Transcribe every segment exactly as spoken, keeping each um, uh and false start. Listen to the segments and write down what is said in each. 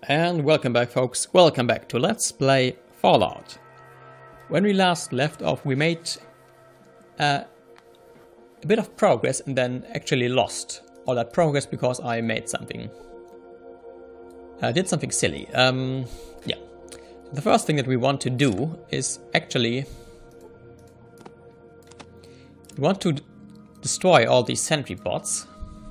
And welcome back, folks. Welcome back to Let's Play Fallout. When we last left off, we made uh, a bit of progress and then actually lost all that progress because I made something. I uh, did something silly. Um, yeah. The first thing that we want to do is actually we want to destroy all these sentry bots.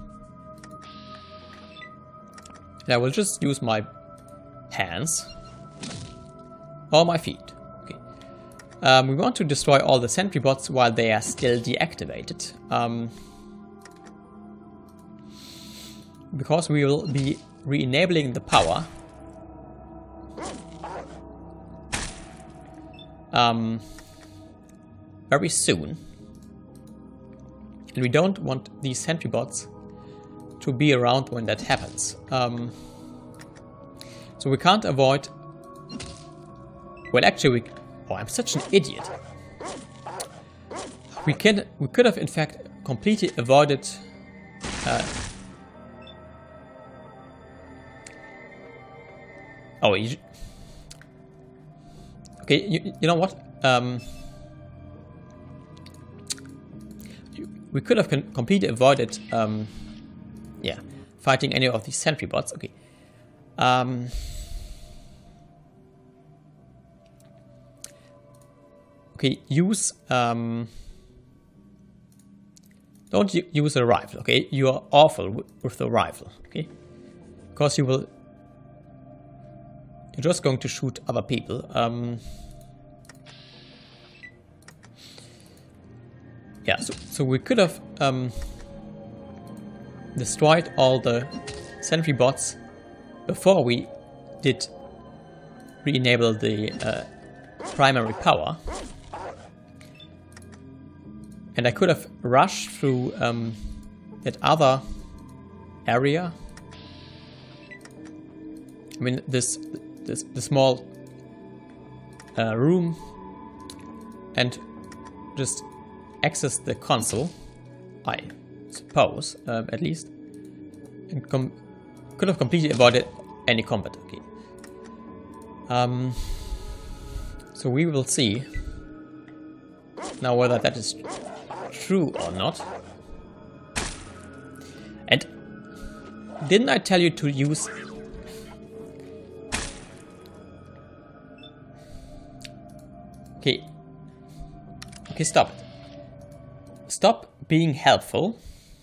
And I will just use my hands or my feet. Okay. Um, we want to destroy all the sentry bots while they are still deactivated. Um, because we will be re-enabling the power. Um, very soon. And we don't want these sentry bots to be around when that happens. Um, so we can't avoid... Well, actually, we... Oh, I'm such an idiot. We can. We could have, in fact, completely avoided... Uh, oh, you... Okay, you, you know what? Um, we could have completely avoided... Um, Yeah, fighting any of these sentry bots. Okay. Um, okay, use... Um, don't use a rifle, okay? You are awful with the rifle, okay? Because you will... You're just going to shoot other people. Um, yeah, so, so we could have... Um, destroyed all the sentry bots before we did re-enable the uh, primary power. And I could have rushed through um, that other area. I mean, this, this the small uh, room, and just access the console. I suppose, um, at least, and com could have completely avoided any combat. Okay. Um, so we will see now whether that is true or not. And didn't I tell you to use... Okay. Okay, stop it. Stop being helpful.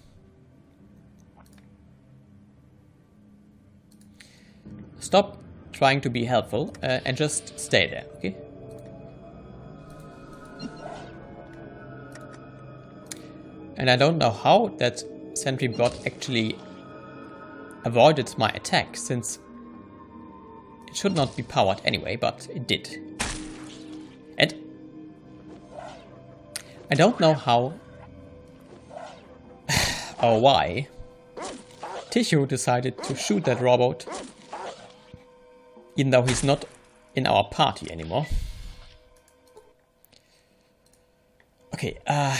Stop trying to be helpful uh, and just stay there, okay? And I don't know how that sentry bot actually avoided my attack, since it should not be powered anyway, but it did. And I don't know how or why Tissue decided to shoot that robot, even though he's not in our party anymore. Okay, uh...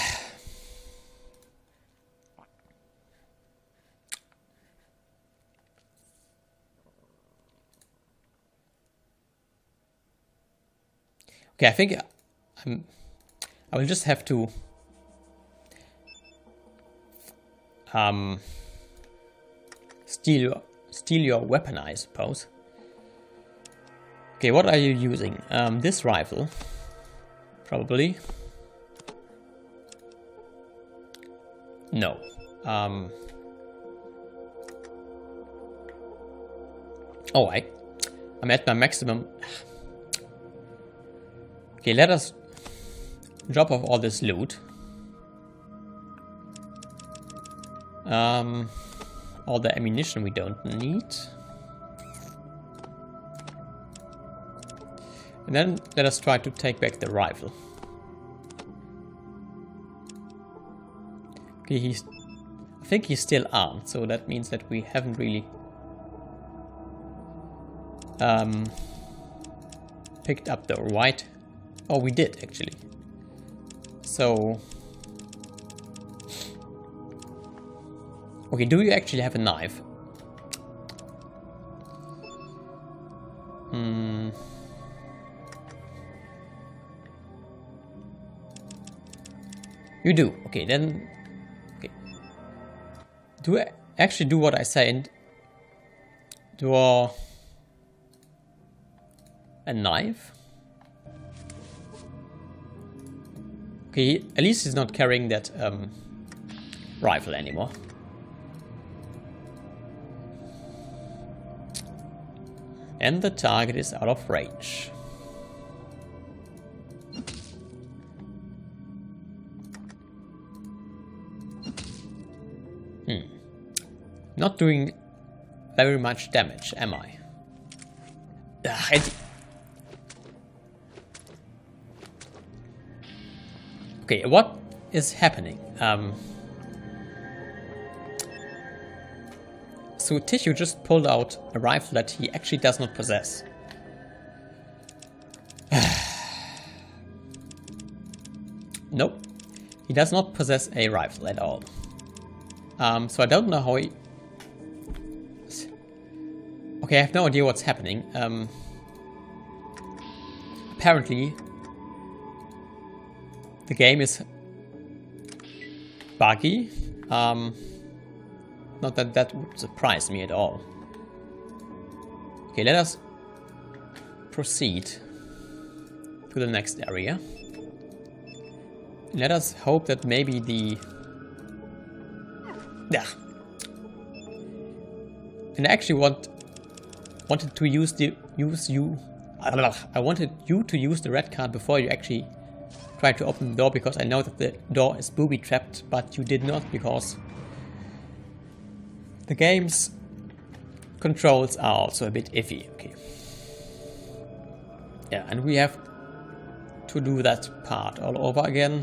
Okay, I think I'm, I will just have to... Um... Steal your, steal your weapon, I suppose. Okay, what are you using? Um, this rifle, probably. No. Um. Oh, I, I'm at my maximum. Okay, let us drop off all this loot. Um, all the ammunition we don't need. And then let us try to take back the rifle. Okay, he's... I think he's still armed, so that means that we haven't really... Um, picked up the right... Oh, we did, actually. So... Okay, do you actually have a knife? Hmm. You do. Okay, then... Okay. Do I actually do what I say and draw a knife? Okay, at least he's not carrying that um, rifle anymore. And the target is out of range. Hmm. Not doing very much damage, am I? Ugh, it... Okay, what is happening? Um, so Tissue just pulled out a rifle that he actually does not possess. Nope, he does not possess a rifle at all. Um, so I don't know how he... Okay, I have no idea what's happening. Um, apparently, the game is buggy. Um, not that that would surprise me at all. Okay, let us proceed to the next area. Let us hope that maybe the... Yeah. And I actually want wanted to use the use you. I wanted you to use the red card before you actually tried to open the door, because I know that the door is booby trapped, but you did not because the game's controls are also a bit iffy. Okay. Yeah, and we have to do that part all over again.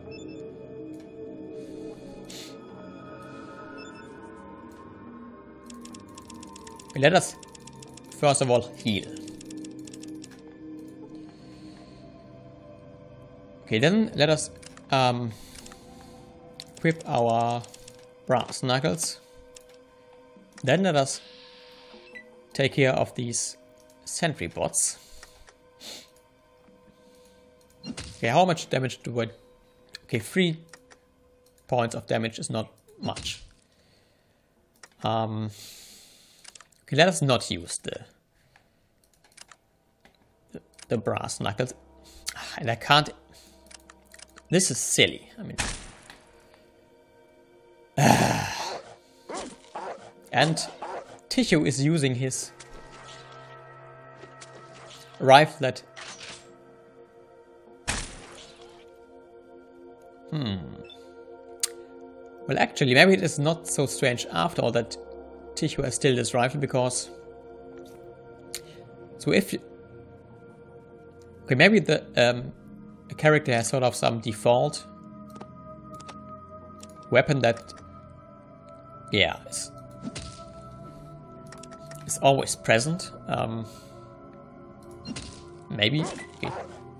Let us first of all heal. Okay, then let us um, equip our brass knuckles. Then let us take care of these sentry bots. Okay, how much damage do I... Okay, three points of damage is not much. Um... Okay, let us not use the, the the brass knuckles. And I can't... This is silly. I mean... And Tissue is using his rifle that... Hmm. Well, actually, maybe it is not so strange after all that Tissue has still this rifle, because... So if... Okay, maybe the um, a character has sort of some default weapon that... Yeah, is, is always present. Um, maybe... Okay.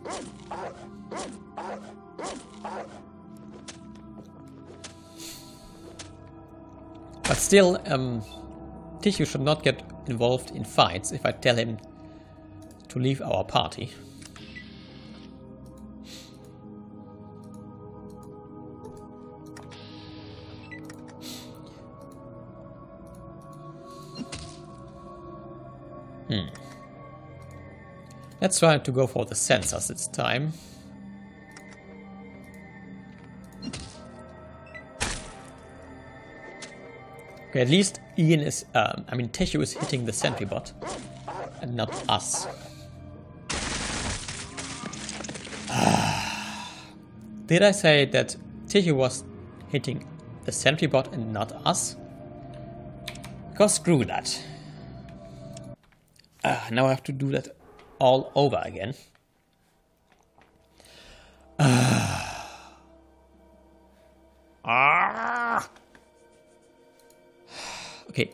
But still, um, Tissue should not get involved in fights if I tell him to leave our party. Hmm. Let's try to go for the sensors this time. Okay, at least Ian is, um, I mean, Tissue is hitting the sentry bot and not us. Did I say that Tissue was hitting the sentry bot and not us? Because screw that. Uh, now I have to do that all over again. Uh. Ah. Okay.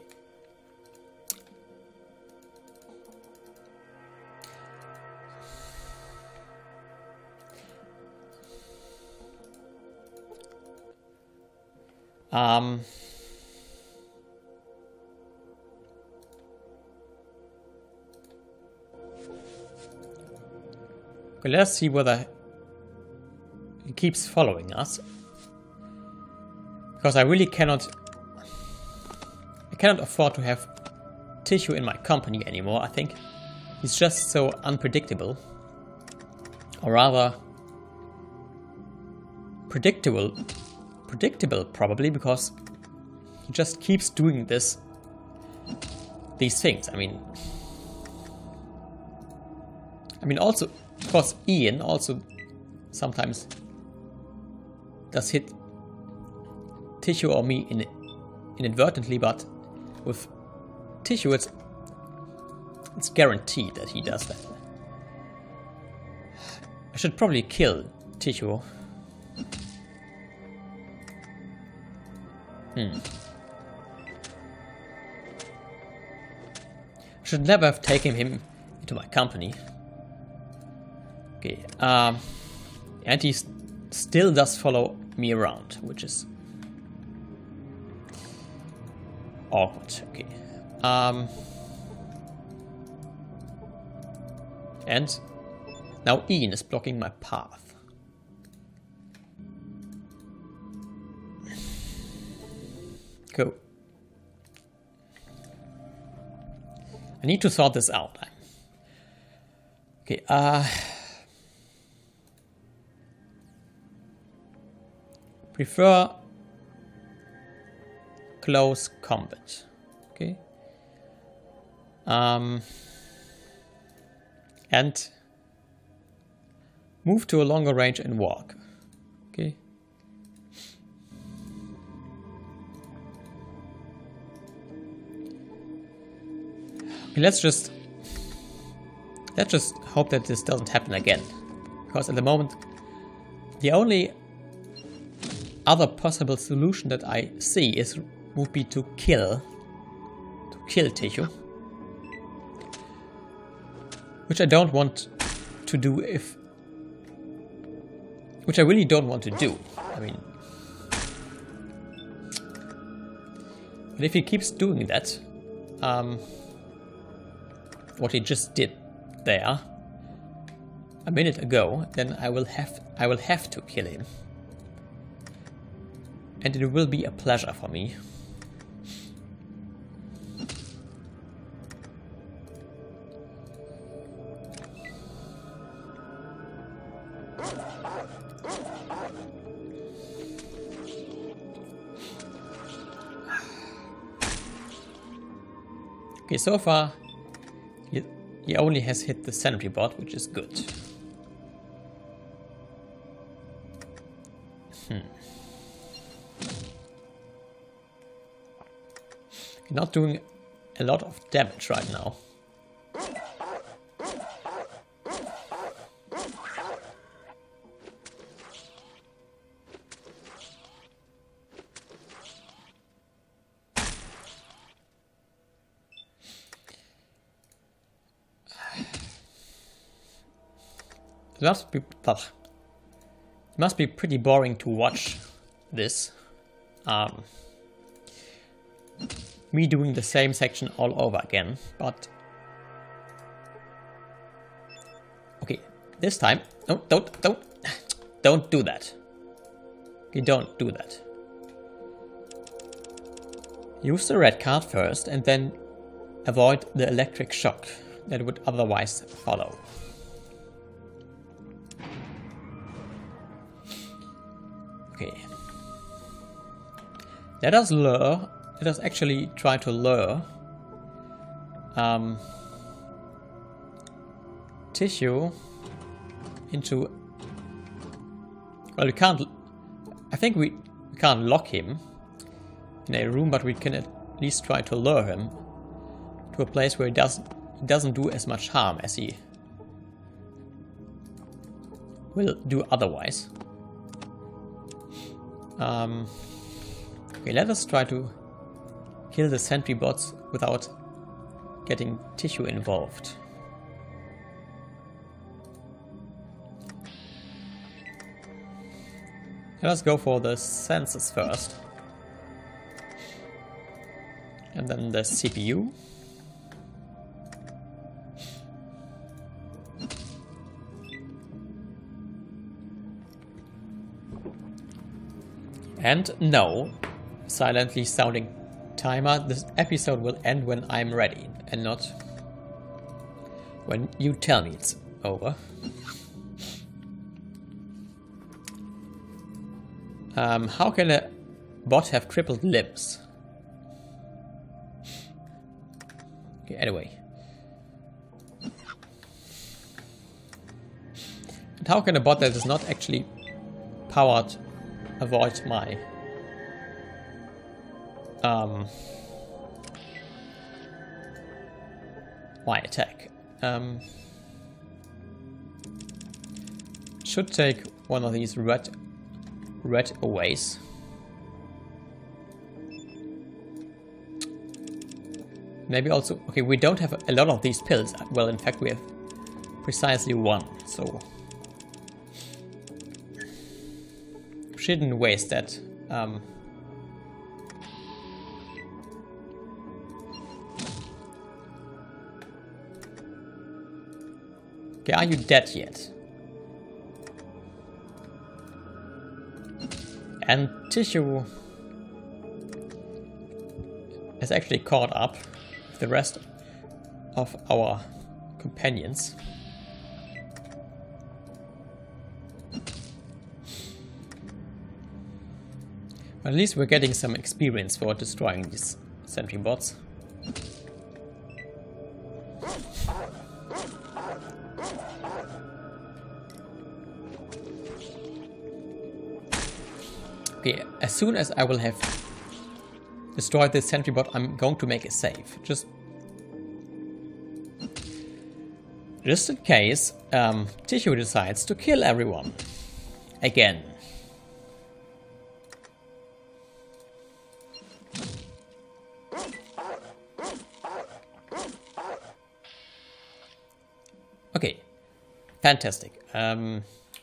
Um. Okay, let's see whether he keeps following us. Because I really cannot... I cannot afford to have Tissue in my company anymore. I think he's just so unpredictable. Or rather... Predictable. Predictable, probably, because he just keeps doing this. These things, I mean... I mean, also, of course, Ian also sometimes does hit Tissue or me in, inadvertently, but with Tissue, it's it's guaranteed that he does that. I should probably kill Tissue. Hmm. Should never have taken him into my company. Okay, um, and he st still does follow me around, which is awkward. Okay, um, and now Ian is blocking my path. Go. I need to sort this out. Okay, uh... prefer close combat. Okay. Um, and move to a longer range and walk. Okay. Okay, let's just let's just hope that this doesn't happen again, because at the moment the only other possible solution that I see is would be to kill to kill Tissue, which I don't want to do if which I really don't want to do. I mean, but if he keeps doing that, um, what he just did there a minute ago, then I will have I will have to kill him. And it will be a pleasure for me. Okay, so far he, he only has hit the sentry bot, which is good. Hmm. Not doing a lot of damage right now. It must be, it must be pretty boring to watch this. Um, me doing the same section all over again, but okay, this time, no, don't, don't, don't do that. Okay, don't do that. Use the red card first and then avoid the electric shock that would otherwise follow. Okay. Let us lure, let us actually try to lure um, Tissue into, well, we can't, I think we, we can't lock him in a room, but we can at least try to lure him to a place where he doesn't, he doesn't do as much harm as he will do otherwise. Um, okay, let us try to kill the sentry bots without getting Tissue involved. Let us go for the sensors first. And then the C P U. And no, silently sounding timer, this episode will end when I'm ready and not when you tell me it's over. Um, how can a bot have crippled limbs? Okay, anyway. And how can a bot that is not actually powered avoid my um my attack? Um, should take one of these red red aways. Maybe also, okay, we don't have a lot of these pills. Well, in fact, we have precisely one, so shouldn't waste that. Um, okay, are you dead yet? And Tissue is actually caught up with the rest of our companions. At least we're getting some experience for destroying these sentry bots. Okay, as soon as I will have destroyed this sentry bot, I'm going to make a save. Just, just in case um, Tissue decides to kill everyone again. Okay, fantastic. Um,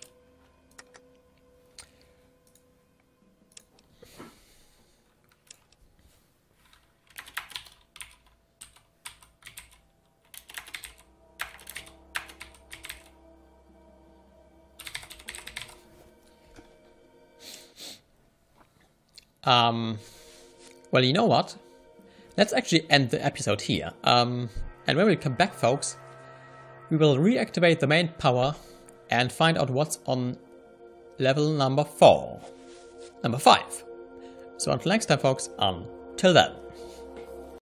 um, well, you know what? Let's actually end the episode here. Um, and when we come back, folks, we will reactivate the main power and find out what's on level number four. Number five. So until next time, folks, until then.